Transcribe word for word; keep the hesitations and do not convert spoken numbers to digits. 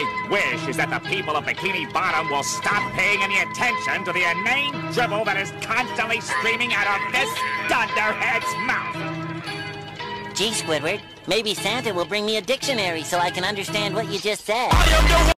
my wish is that the people of Bikini Bottom will stop paying any attention to the inane dribble that is constantly streaming out of this dunderhead's mouth. Gee, Squidward, maybe Santa will bring me a dictionary so I can understand what you just said. I am no